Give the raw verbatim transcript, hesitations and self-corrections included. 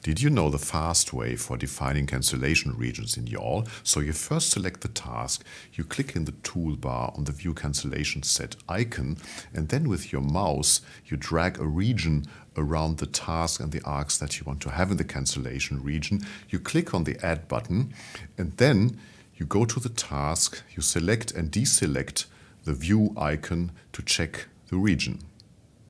Did you know the fast way for defining cancellation regions in YAWL? So you first select the task, you click in the toolbar on the View Cancellation Set icon, and then with your mouse you drag a region around the task and the arcs that you want to have in the cancellation region. You click on the Add button, and then you go to the task, you select and deselect the View icon to check the region.